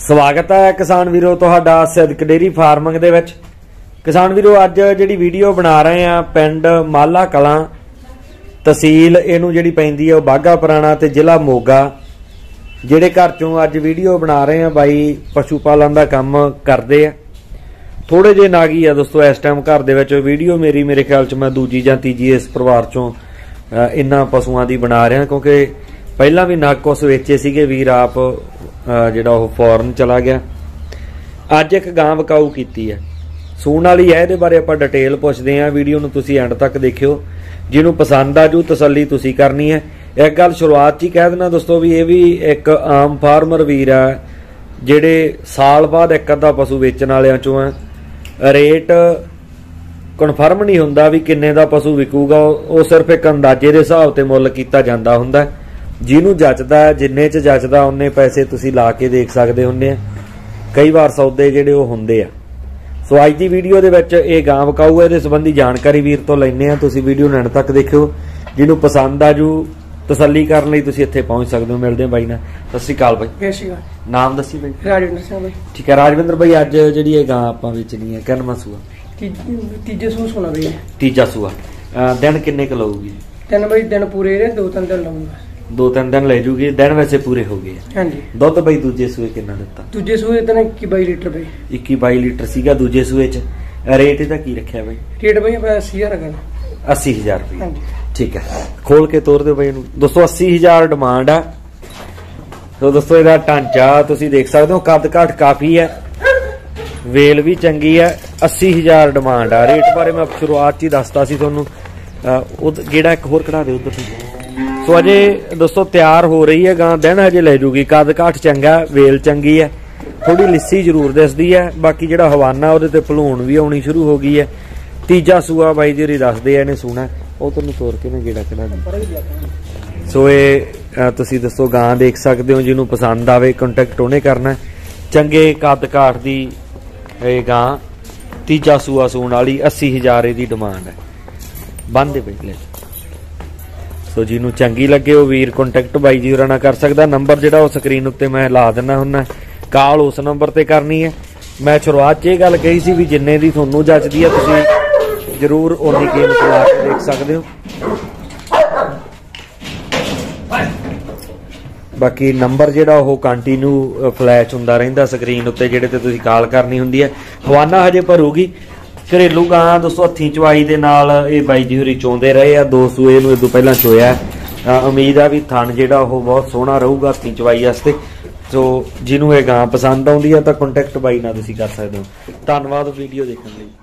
स्वागत है किसान वीरो तुहाडा सिद्दक डेयरी फार्मिंग दे विच। किसान वीरो अज जिहड़ी वीडियो बना रहे हैं पिंड माला कलां तहसील इहनूं जिहड़ी पैंदी है बाघा पुराणा ते जिला मोगा। जिहड़े घर चों अज वीडियो बना रहे हैं बाई पशु पालन दा काम करदे आ। थोड़े जे नागी है दोस्तों इस टाइम घर दे विच वीडियो मेरे ख्याल च मैं दूजी जां तीजी इस परिवार चों इन्हां पशुआं दी बना रहा क्योंकि पहला भी नग कुछ वेचे सीगे वीर आप जिहड़ा ओह फॉरन चला गया। अज एक गां विकाऊ कीती है सूण वाली है। इहदे बारे आपां डिटेल पुछदे हां। वीडियो नूं तुसीं एंड तक देखियो। जिन्हों पसंद आ जू तसल्ली तुसीं करनी है। एक गल शुरुआत च ही कह देना दोस्तों भी ये भी एक आम फार्मर वीर है जिहड़े साल बाद एक अद्धा पशु वेचण वालियां चों है। रेट कन्फर्म नहीं हुंदा भी किन्ने दा पशु विकूगा, वो सिर्फ एक अंदाजे के हिसाब से मुल कीता जांदा हुंदा। जिन्हों जचदा जिन्ने च जचदा उन्ने पैसे तुसीं ला के देख सकदे हुंदे आ। कई बार सौदे जिहड़े वो हुंदे आ। सो अज की वीडियो दे विच ये गां विकाऊ है, इहदे संबंधी जानकारी वीर तो लैने आ। तुसीं वीडियो एंड तक देखियो। जिन्हों पसंद आ जू तसल्ली करने लई तुसीं इत्थे पहुंच सकदे हो। मिलदे बाई नाल। सत श्री अकाल बाई। नाम दसी बाई। राजविंदर सिंह बाई। ठीक है राजविंदर बाई, अज जिहड़ी ये गां आपां वेचनी है किन्नवां सूआ? तीजे सूह सोना बाई। तीजा सूआ। दिन किन्ने क लऊगी? दिन बाई दिन पूरे ने 2-3 दिन लाऊंगा। 2-3 दिन ले जूगी। दिन वैसे पूरे हो गए। हाँ जी। दुध बई दूजे सूए कितना दिता? दूजे सूए दिन 21-22 लीटर बाई। 21-22 लीटर सीगा दूजे सूए च। रेट इहदा की रखिया बाई? रेट बाई 80,000 का। 80,000 रुपये। हाँ जी। ठीक है खोल के तोड़ दो बाई नूं। दोस्तों 80,000 डिमांड है। तो दोस्तों इहदा ढांचा तुसीं देख सकदे हो, कद काठ काफी है, वेल भी चंगी है। 80,000 डिमांड है। रेट बारे मैं शुरुआत च ही दसता सी तुहानूं। गेड़ा एक होर कढ़ा दे उधर। सो अजे दोस्तों तैयार हो रही है गां, दिन अजे ले जूगी। कद काठ चंगा, वेल चंगी है, थोड़ी लिस्सी जरूर दिसदी है। बाकी जिहड़ा हवाना उहदे ते भलूण भी आउणी शुरू हो गई है। तीजा सूआ बाई जी दसदे इहने सूना ਉਹ ਤੁਹਾਨੂੰ ਤੋੜ ਕੇ ਨਾ ਗੇੜਾ ਕਢਾ ਦੇ। ਸੋ ਇਹ ਤੁਸੀਂ ਦੱਸੋ ਗਾਂ ਦੇਖ ਸਕਦੇ ਹੋ। ਜਿਹਨੂੰ ਪਸੰਦ ਆਵੇ ਕੰਟੈਕਟ ਉਹਨੇ ਕਰਨਾ। ਚੰਗੇ ਕੱਦ ਕਾਠ ਦੀ ਇਹ ਗਾਂ ਤੀਜਾ ਸੂਆ ਸੂਣ ਵਾਲੀ 80,000 ਦੀ ਡਿਮਾਂਡ ਹੈ। ਬੰਦੇ ਬਈ ਸੋ ਜਿਹਨੂੰ ਚੰਗੀ ਲੱਗੇ ਉਹ ਵੀਰ ਕੰਟੈਕਟ ਬਾਈ ਜੀ ਹੋਰਾਂ ਨਾਲ ਕਰ ਸਕਦਾ। ਨੰਬਰ ਜਿਹੜਾ ਉਹ ਸਕਰੀਨ ਉੱਤੇ ਮੈਂ ਲਾ ਦਿੰਦਾ ਹੁੰਦਾ। ਕਾਲ ਉਸ ਨੰਬਰ ਤੇ ਕਰਨੀ ਹੈ। ਮੈਂ ਸ਼ੁਰੂਆਤ 'ਚ ਇਹ ਗੱਲ ਕਹੀ ਸੀ ਵੀ ਜਿੰਨੇ ਦੀ ਤੁਹਾਨੂੰ ਜੱਚਦੀ ਹੈ ਤੁਸੀਂ जरूर उन्नी कीमत ला के देख सकते हो। बाकी नंबर जिहड़ा वो कंटिन्यू फ्लैश हुंदा रहिंदा स्क्रीन उत्ते जिहड़े ते तुसीं कॉल करनी हुंदी है। हवाना हजे भरूगी। घरेलू गां दोस्तों हत्थीं चवाई दे नाल ये बाई जी होरी चोंदे रहे आ। 2 सूए नूं इदों पहलां चोया। उम्मीद आ भी थण जिहड़ा वो बहुत सोहना रहूगा हत्थीं चवाई वास्ते। सो जिन्हों ये गां पसंद आउंदी है तां कंटैक्ट बाई नाल तुसीं कर सकदे हो। धन्नवाद वीडियो देखण लई।